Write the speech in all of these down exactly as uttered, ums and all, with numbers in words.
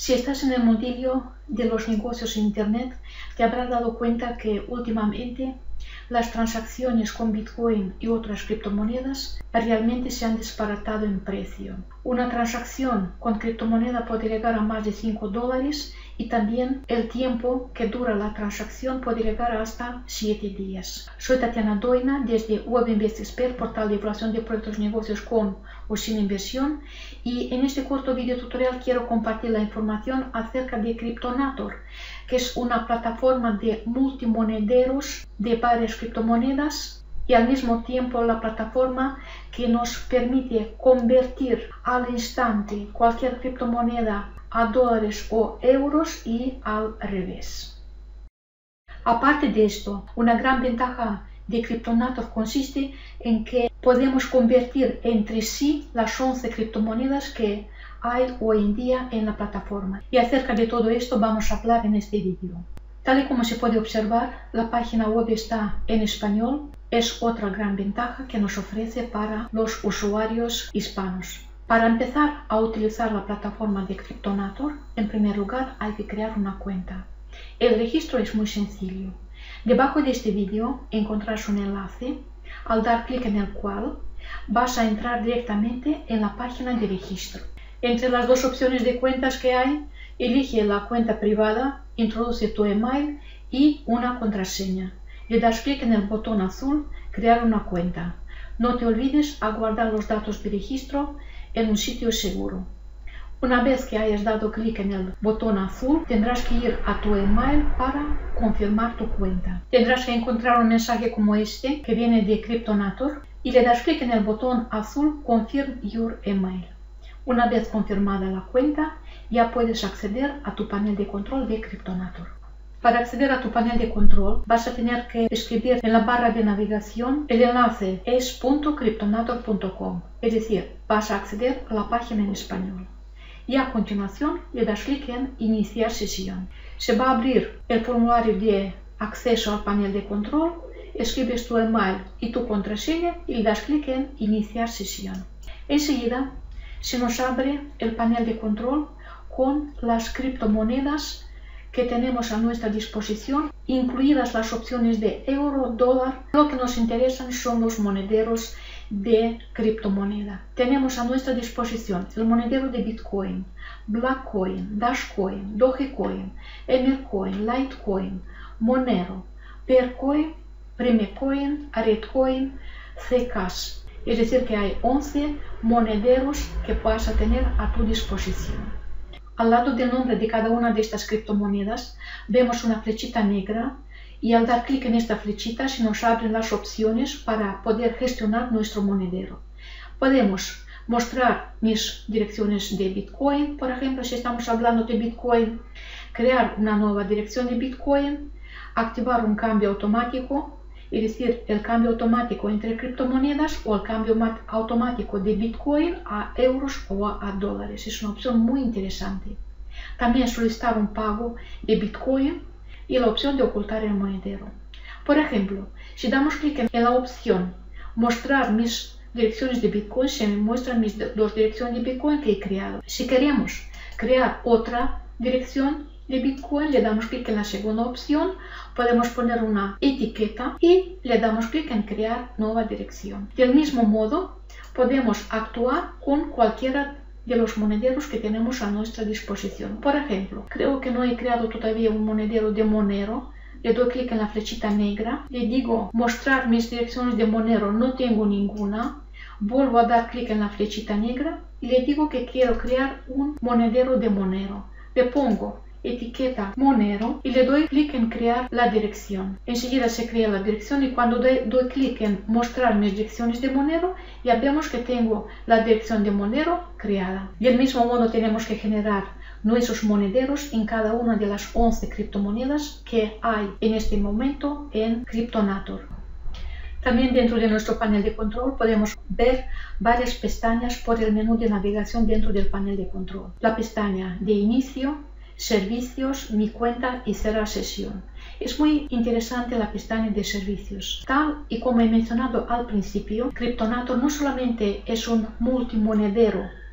Si estás en el mundillo de los negocios en Internet, te habrás dado cuenta que últimamente las transacciones con Bitcoin y otras criptomonedas realmente se han disparatado en precio. Una transacción con criptomoneda puede llegar a más de cinco dólares y también el tiempo que dura la transacción puede llegar hasta siete días. Soy Tatiana Doina desde Web Invest Expert, portal de evaluación de proyectos negocios con o sin inversión, y en este corto video tutorial quiero compartir la información acerca de Cryptonator, que es una plataforma de multimonederos de varias criptomonedas y al mismo tiempo la plataforma que nos permite convertir al instante cualquier criptomoneda a dólares o euros y al revés. Aparte de esto, una gran ventaja de Cryptonator consiste en que podemos convertir entre sí las once criptomonedas que hay hoy en día en la plataforma. Y acerca de todo esto vamos a hablar en este vídeo. Tal y como se puede observar, la página web está en español. Es otra gran ventaja que nos ofrece para los usuarios hispanos. Para empezar a utilizar la plataforma de Cryptonator, en primer lugar hay que crear una cuenta. El registro es muy sencillo. Debajo de este vídeo encontrarás un enlace, al dar clic en el cual vas a entrar directamente en la página de registro. Entre las dos opciones de cuentas que hay, elige la cuenta privada, introduce tu email y una contraseña. Le das clic en el botón azul, crear una cuenta. No te olvides a guardar los datos de registro en un sitio seguro. Una vez que hayas dado clic en el botón azul, tendrás que ir a tu email para confirmar tu cuenta. Tendrás que encontrar un mensaje como este que viene de Cryptonator y le das clic en el botón azul Confirm Your Email. Una vez confirmada la cuenta, ya puedes acceder a tu panel de control de Cryptonator. Para acceder a tu panel de control, vas a tener que escribir en la barra de navegación el enlace es punto cryptonator punto com, es decir, vas a acceder a la página en español. Y a continuación le das clic en Iniciar sesión. Se va a abrir el formulario de acceso al panel de control, escribes tu email y tu contraseña y le das clic en Iniciar sesión. Enseguida se nos abre el panel de control con las criptomonedas que tenemos a nuestra disposición, incluidas las opciones de euro, dólar. Lo que nos interesan son los monederos de criptomoneda. Tenemos a nuestra disposición el monedero de Bitcoin, Blackcoin, Dashcoin, Dogecoin, Emercoin, Litecoin, Monero, Percoin, Premecoin, Aretcoin, Zcash. Es decir, que hay once monederos que vas a tener a tu disposición. Al lado del nombre de cada una de estas criptomonedas vemos una flechita negra y al dar clic en esta flechita se nos abren las opciones para poder gestionar nuestro monedero. Podemos mostrar mis direcciones de Bitcoin, por ejemplo, si estamos hablando de Bitcoin, crear una nueva dirección de Bitcoin, activar un cambio automático, es decir, el cambio automático entre criptomonedas o el cambio automático de Bitcoin a euros o a, a dólares. Es una opción muy interesante. También solicitar un pago de Bitcoin y la opción de ocultar el monedero. Por ejemplo, si damos clic en la opción Mostrar mis direcciones de Bitcoin, se me muestran mis dos direcciones de Bitcoin que he creado. Si queremos crear otra dirección de Bitcoin, le damos clic en la segunda opción, podemos poner una etiqueta y le damos clic en crear nueva dirección. Del mismo modo, podemos actuar con cualquiera de los monederos que tenemos a nuestra disposición. Por ejemplo, creo que no he creado todavía un monedero de Monero. Le doy clic en la flechita negra, le digo mostrar mis direcciones de Monero, no tengo ninguna. Vuelvo a dar clic en la flechita negra y le digo que quiero crear un monedero de Monero. Le pongo etiqueta Monero y le doy clic en crear la dirección. Enseguida se crea la dirección y cuando doy, doy clic en mostrar mis direcciones de Monero, ya vemos que tengo la dirección de Monero creada. Del mismo modo tenemos que generar nuestros monederos en cada una de las once criptomonedas que hay en este momento en Cryptonator. También dentro de nuestro panel de control podemos ver varias pestañas por el menú de navegación dentro del panel de control. La pestaña de inicio, servicios, mi cuenta y cerrar sesión. Es muy interesante la pestaña de servicios. Tal y como he mencionado al principio, Cryptonator no solamente es un multimonedero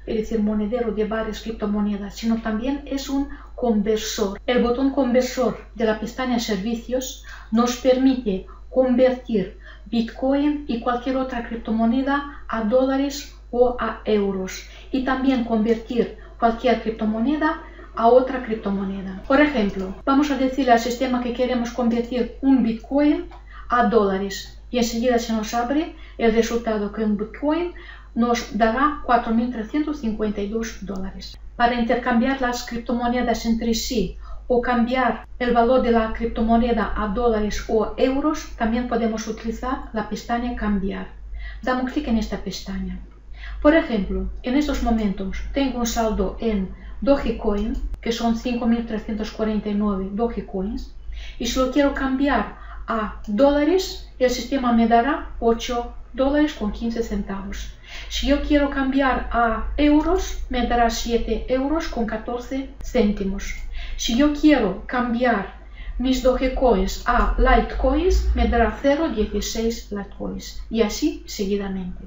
es decir, monedero de varias criptomonedas, sino también es un conversor. El botón conversor de la pestaña Servicios nos permite convertir Bitcoin y cualquier otra criptomoneda a dólares o a euros, y también convertir cualquier criptomoneda a otra criptomoneda. Por ejemplo, vamos a decirle al sistema que queremos convertir un Bitcoin a dólares y enseguida se nos abre el resultado que un Bitcoin nos dará cuatro mil trescientos cincuenta y dos dólares. Para intercambiar las criptomonedas entre sí o cambiar el valor de la criptomoneda a dólares o euros, también podemos utilizar la pestaña Cambiar. Damos clic en esta pestaña. Por ejemplo, en estos momentos tengo un saldo en Dogecoin, que son cinco mil trescientos cuarenta y nueve Dogecoins, y si lo quiero cambiar a dólares, el sistema me dará ocho dólares con quince centavos. Si yo quiero cambiar a euros, me dará siete euros con catorce céntimos. Si yo quiero cambiar mis Dogecoins a Litecoins, me dará cero coma dieciséis Litecoins, y así seguidamente.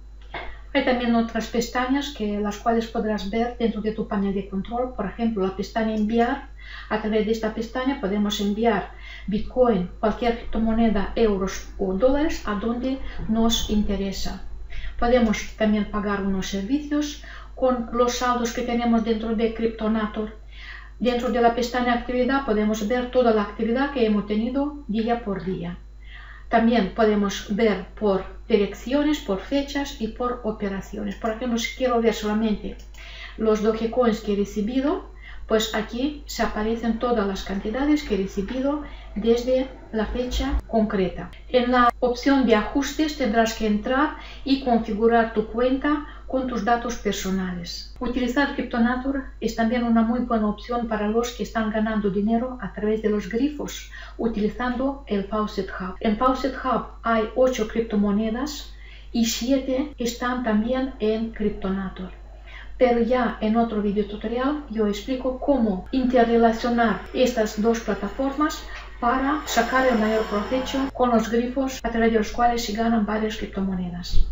Hay también otras pestañas que las cuales podrás ver dentro de tu panel de control. Por ejemplo, la pestaña Enviar. A través de esta pestaña podemos enviar Bitcoin, cualquier criptomoneda, euros o dólares a donde nos interesa. Podemos también pagar unos servicios con los saldos que tenemos dentro de Cryptonator. Dentro de la pestaña Actividad podemos ver toda la actividad que hemos tenido día por día. También podemos ver por direcciones, por fechas y por operaciones. Por ejemplo, si quiero ver solamente los Dogecoins que he recibido, pues aquí se aparecen todas las cantidades que he recibido desde la fecha concreta. En la opción de ajustes tendrás que entrar y configurar tu cuenta con tus datos personales. Utilizar Cryptonator es también una muy buena opción para los que están ganando dinero a través de los grifos, utilizando el Faucet Hub. En Faucet Hub hay ocho criptomonedas y siete están también en Cryptonator. Pero ya en otro video tutorial yo explico cómo interrelacionar estas dos plataformas para sacar el mayor provecho con los grifos a través de los cuales se ganan varias criptomonedas.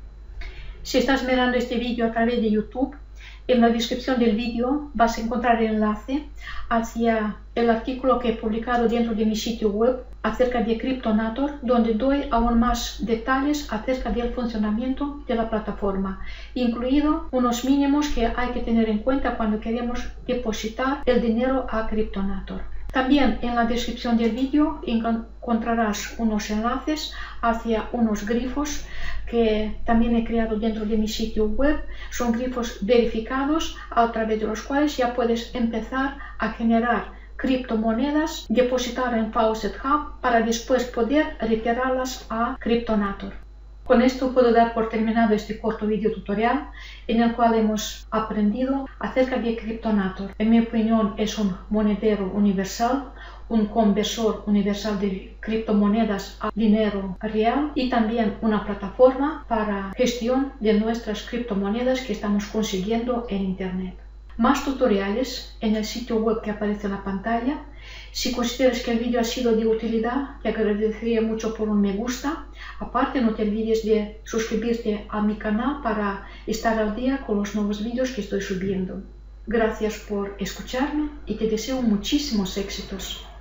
Si estás mirando este vídeo a través de YouTube, en la descripción del vídeo vas a encontrar el enlace hacia el artículo que he publicado dentro de mi sitio web acerca de Cryptonator, donde doy aún más detalles acerca del funcionamiento de la plataforma, incluido unos mínimos que hay que tener en cuenta cuando queremos depositar el dinero a Cryptonator. También en la descripción del vídeo encontrarás unos enlaces hacia unos grifos que también he creado dentro de mi sitio web. Son grifos verificados a través de los cuales ya puedes empezar a generar criptomonedas, depositar en Faucet Hub para después poder retirarlas a Cryptonator. Con esto puedo dar por terminado este corto video tutorial en el cual hemos aprendido acerca de Cryptonator. En mi opinión es un monedero universal, un conversor universal de criptomonedas a dinero real y también una plataforma para gestión de nuestras criptomonedas que estamos consiguiendo en Internet. Más tutoriales en el sitio web que aparece en la pantalla. Si consideras que el vídeo ha sido de utilidad, te agradecería mucho por un me gusta. Aparte, no te olvides de suscribirte a mi canal para estar al día con los nuevos vídeos que estoy subiendo. Gracias por escucharme y te deseo muchísimos éxitos.